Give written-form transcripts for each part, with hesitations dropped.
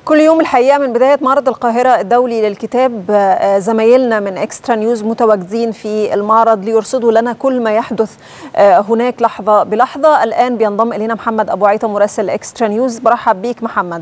كل يوم الحقيقة من بداية معرض القاهرة الدولي للكتاب زمايلنا من إكسترا نيوز متواجدين في المعرض ليرصدوا لنا كل ما يحدث هناك لحظة بلحظة. الآن بينضم إلينا محمد أبو عيطة مراسل إكسترا نيوز. برحب بيك محمد.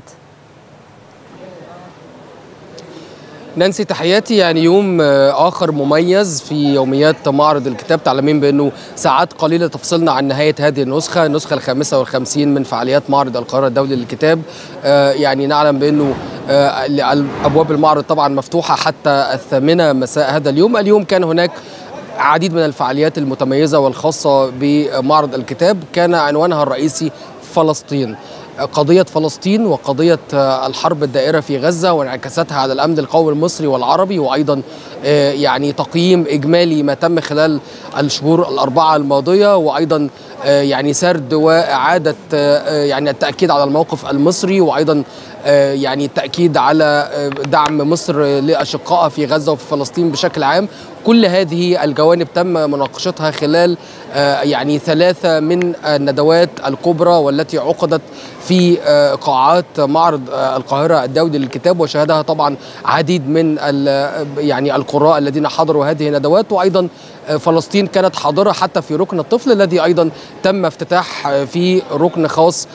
نانسي تحياتي. يعني يوم آخر مميز في يوميات معرض الكتاب. تعلمين بأنه ساعات قليلة تفصلنا عن نهاية هذه النسخة الخامسة والخمسين من فعاليات معرض القاهرة الدولي للكتاب. يعني نعلم بأنه أبواب المعرض طبعا مفتوحة حتى 8 مساء هذا اليوم. اليوم كان هناك عديد من الفعاليات المتميزة والخاصة بمعرض الكتاب، كان عنوانها الرئيسي فلسطين، قضية فلسطين وقضية الحرب الدائرة في غزة وانعكاساتها على الأمن القومي المصري والعربي، وأيضا يعني تقييم إجمالي ما تم خلال الشهور الأربعة الماضية، وأيضا يعني سرد وإعادة يعني التأكيد على الموقف المصري، وأيضا يعني التأكيد على دعم مصر لأشقائها في غزة وفي فلسطين بشكل عام. كل هذه الجوانب تم مناقشتها خلال يعني 3 من الندوات الكبرى والتي عقدت في قاعات معرض القاهرة الدولي للكتاب، وشاهدها طبعا عديد من يعني القراء الذين حضروا هذه الندوات. وأيضا فلسطين كانت حاضرة حتى في ركن الطفل الذي أيضا تم افتتاح في ركن خاص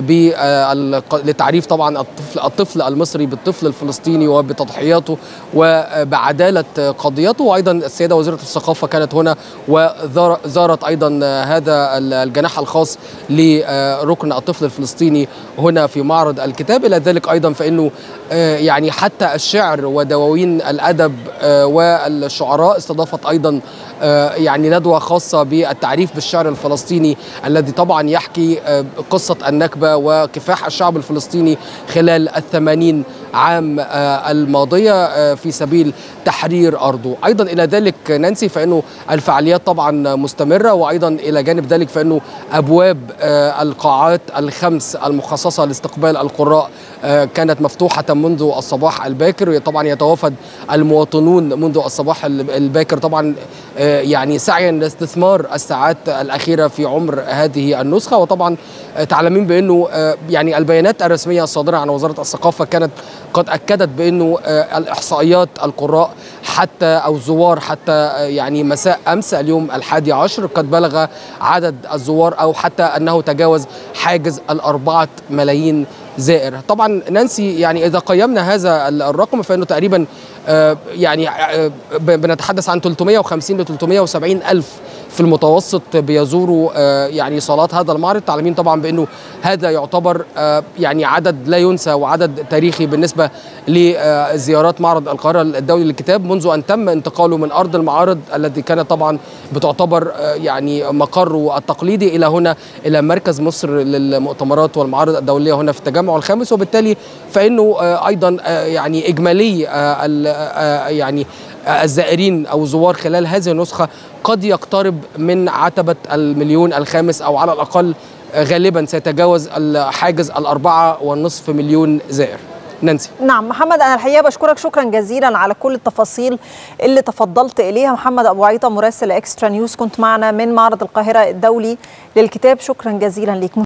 لتعريف طبعا الطفل المصري بالطفل الفلسطيني وبتضحياته وبعدالة قضيته. وأيضا السيدة وزيرة الثقافة كانت هنا وزارت أيضا هذا الجناح الخاص لركن الطفل الفلسطيني هنا في معرض الكتاب. إلى ذلك أيضا فإنه يعني حتى الشعر ودواوين الأدب والشعراء استضافت أيضا يعني ندوة خاصة بالتعريف بالشعر الفلسطيني الذي طبعا يحكي قصة النكبة وكفاح الشعب الفلسطيني خلال 80 عام الماضية في سبيل تحرير أرضه. أيضا إلى ذلك نانسي فإنه الفعاليات طبعا مستمرة، وأيضا إلى جانب ذلك فإنه أبواب القاعات الخمس المخصصة لاستقبال القراء كانت مفتوحة منذ الصباح الباكر. طبعا يتوافد المواطنون منذ الصباح الباكر طبعا يعني سعيا لاستثمار الساعات الأخيرة في عمر هذه النسخة. وطبعا تعلمين بأنه يعني البيانات الرسمية الصادرة عن وزارة الثقافة كانت قد أكدت بأنه الإحصائيات القراء حتى أو الزوار حتى يعني مساء أمس اليوم 11 قد بلغ عدد الزوار أو حتى أنه تجاوز حاجز 4 ملايين زائر. طبعا نانسي يعني إذا قيمنا هذا الرقم فإنه تقريبا يعني بنتحدث عن 350 ل 370 ألف في المتوسط بيزوروا يعني صالات هذا المعرض. تعلمين طبعا بأنه هذا يعتبر يعني عدد لا ينسى وعدد تاريخي بالنسبة لزيارات معرض القاهرة الدولي للكتاب منذ أن تم انتقاله من أرض المعارض التي كانت طبعا بتعتبر يعني مقره التقليدي إلى هنا إلى مركز مصر للمؤتمرات والمعارض الدولية هنا في التجمع الخامس. وبالتالي فإنه أيضا يعني إجمالي يعني الزائرين أو الزوار خلال هذه النسخة قد يقترب من عتبة 1,500,000 أو على الأقل غالبا سيتجاوز حاجز 4.5 مليون زائر. نانسي. نعم محمد، أنا الحقيقة بشكرك شكرا جزيلا على كل التفاصيل اللي تفضلت إليها. محمد أبو عيطة مراسل إكسترا نيوز كنت معنا من معرض القاهرة الدولي للكتاب، شكرا جزيلا ليك.